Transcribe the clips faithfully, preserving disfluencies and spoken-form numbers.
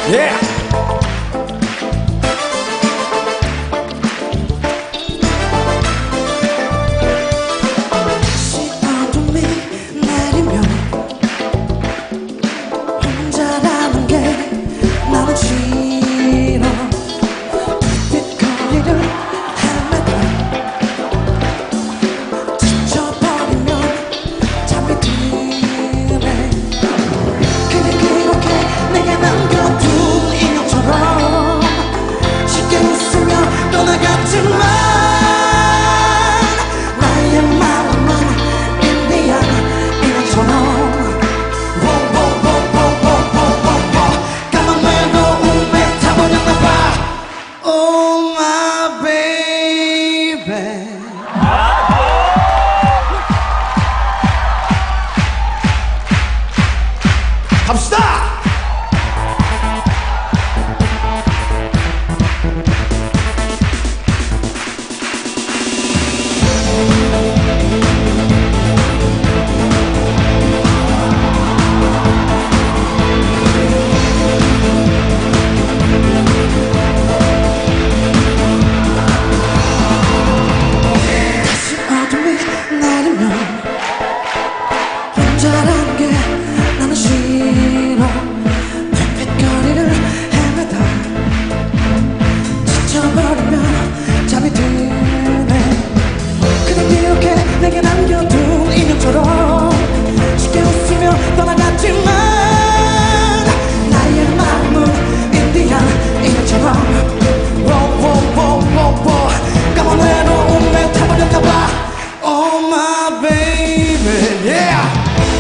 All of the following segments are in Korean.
Yeah. 어둠이 내리면 혼자라는 게 나는 싫어. 빛거리를 헤매다 지쳐버리면 잠이 드네. 그냥 그렇게 내게 남겨둔 인형처럼 쉽게 웃으며 떠나갔지만 나의 마음은 인디안 인형처럼 까만 외로움에 타버렸나봐. Oh my baby. 갑시다. 다시 어둠이 내리면 혼자란 게 나는 싫어. 햇빛거리를 헤매다 지쳐버리면 잠이 드네. 그냥 이렇게 내게 남겨둔 인형처럼 쉽게 웃으며 떠나갔지만 나의 마음은 인디안 인형처럼 워워워워워 까만 외로움에 타버렸나봐. Oh my baby. Yeah.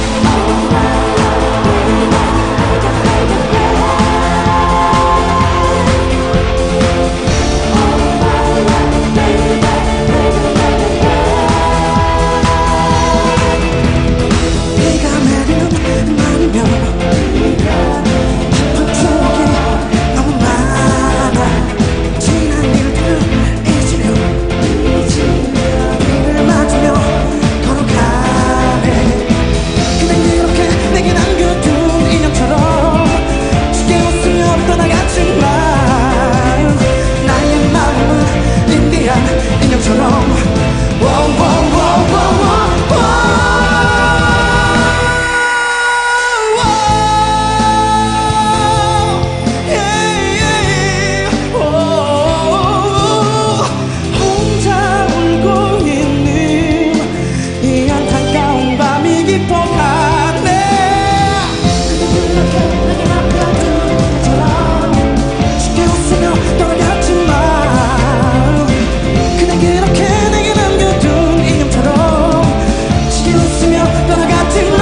비가 내리는 날이면 아픈 추억이 너무 많아. 지난 일들을 잊으려 비를 맞으며 걸어가네. 그냥 이렇게 내게 남겨둔 인형처럼 쉽게 웃으며 떠나갔지만 나의 마음은 인디안 인형처럼 혼자 울고 있는 이 안타까운 밤이 깊어가네. 그렇게 내게 남겨둔 인형처럼 쉽게 웃으며 떠나갔지만 그냥 그렇게 내게 남겨둔 인형처럼 쉽게 웃으며 떠나갔지만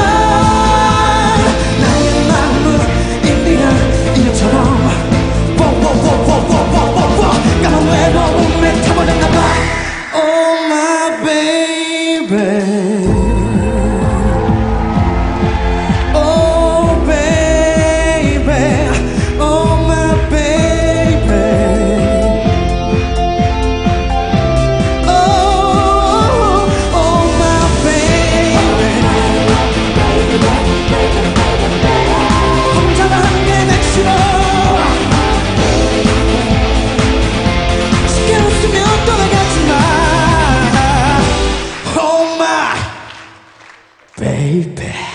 나의 마음은 인디안 인형처럼 워워워워워워워 까만 외로움에 타버렸나봐. Oh my baby. Oh baby. Oh my baby. Oh, oh my baby. 혼자라는 게 내 싫어. 쉽게 웃으며 떠나갔지만 Oh my baby.